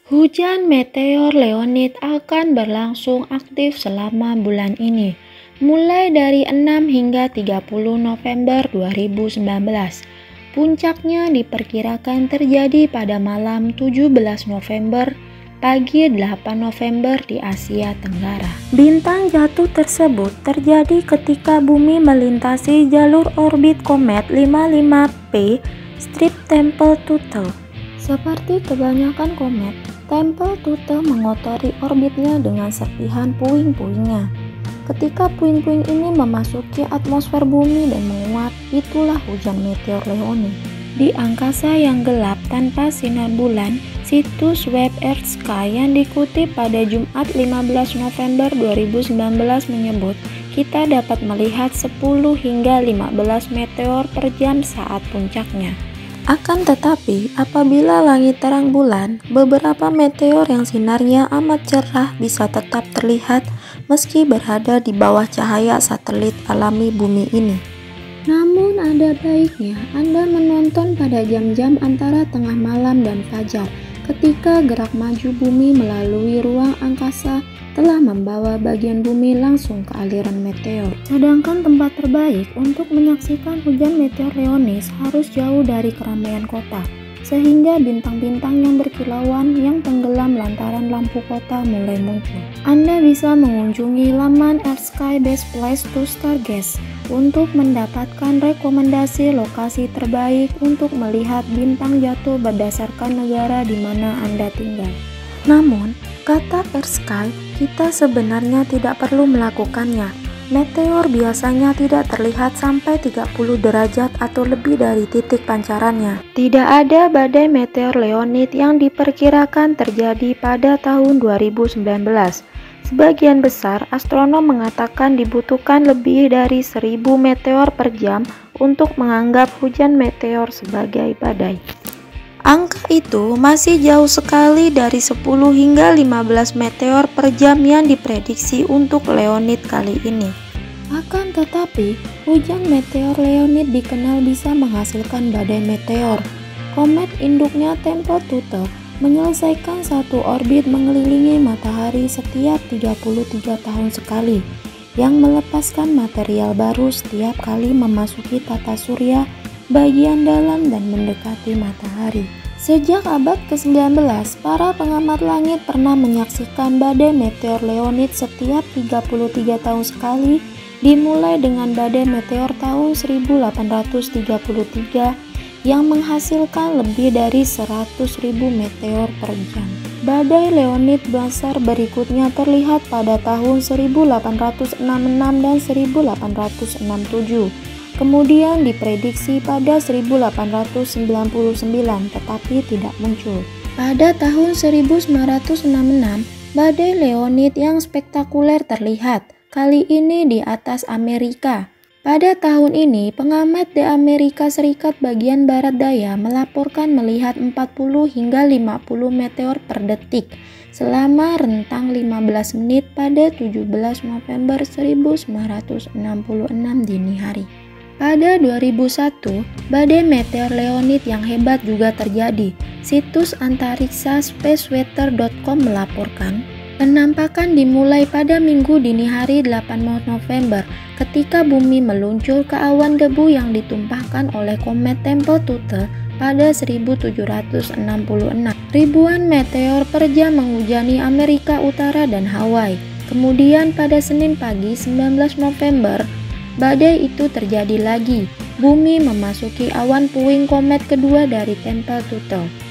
Hujan meteor Leonid akan berlangsung aktif selama bulan ini, mulai dari 6 hingga 30 November 2019. Puncaknya diperkirakan terjadi pada malam 17 November, pagi 8 November di Asia Tenggara. Bintang jatuh tersebut terjadi ketika bumi melintasi jalur orbit komet 55P Tempel-Tuttle. Seperti kebanyakan komet, Tempel-Tuttle mengotori orbitnya dengan serpihan puing-puingnya. Ketika puing-puing ini memasuki atmosfer bumi dan menguap, itulah hujan meteor Leonid. Di angkasa yang gelap tanpa sinar bulan, situs web Earth Sky yang dikutip pada Jumat 15 November 2019 menyebut kita dapat melihat 10 hingga 15 meteor per jam saat puncaknya. Akan tetapi, apabila langit terang bulan, beberapa meteor yang sinarnya amat cerah bisa tetap terlihat meski berada di bawah cahaya satelit alami bumi ini. Namun ada baiknya Anda menonton pada jam-jam antara tengah malam dan fajar, ketika gerak maju bumi melalui ruang angkasa telah membawa bagian bumi langsung ke aliran meteor. Sedangkan tempat terbaik untuk menyaksikan hujan meteor Leonid harus jauh dari keramaian kota, sehingga bintang-bintang yang berkilauan yang tenggelam lantaran lampu kota mulai muncul. Anda bisa mengunjungi laman Earth Sky Best Place to Stargaze untuk mendapatkan rekomendasi lokasi terbaik untuk melihat bintang jatuh berdasarkan negara di mana Anda tinggal. Namun, kata Earth Sky, kita sebenarnya tidak perlu melakukannya. Meteor biasanya tidak terlihat sampai 30 derajat atau lebih dari titik pancarannya. Tidak ada badai meteor Leonid yang diperkirakan terjadi pada tahun 2019. Sebagian besar astronom mengatakan dibutuhkan lebih dari 1000 meteor per jam untuk menganggap hujan meteor sebagai badai. Angka itu masih jauh sekali dari 10 hingga 15 meteor per jam yang diprediksi untuk Leonid kali ini. Akan tetapi, hujan meteor Leonid dikenal bisa menghasilkan badai meteor. Komet induknya Tempel-Tuttle menyelesaikan satu orbit mengelilingi matahari setiap 33 tahun sekali, yang melepaskan material baru setiap kali memasuki tata surya bagian dalam dan mendekati matahari. Sejak abad ke-19, para pengamat langit pernah menyaksikan badai meteor Leonid setiap 33 tahun sekali, dimulai dengan badai meteor tahun 1833 yang menghasilkan lebih dari 100.000 meteor per jam. Badai Leonid besar berikutnya terlihat pada tahun 1866 dan 1867. Kemudian diprediksi pada 1899 tetapi tidak muncul. Pada tahun 1966, badai Leonid yang spektakuler terlihat, kali ini di atas Amerika. Pada tahun ini, pengamat di Amerika Serikat bagian barat daya melaporkan melihat 40 hingga 50 meteor per detik selama rentang 15 menit pada 17 November 1966 dini hari. Pada 2001, badai meteor Leonid yang hebat juga terjadi. Situs antariksa spaceweather.com melaporkan, penampakan dimulai pada Minggu dini hari 8 November ketika bumi meluncur ke awan debu yang ditumpahkan oleh komet Tempel-Tuttle pada 1766. Ribuan meteor per jam menghujani Amerika Utara dan Hawaii. Kemudian pada Senin pagi 19 November, badai itu terjadi lagi. Bumi memasuki awan puing komet kedua dari Tempel-Tuttle.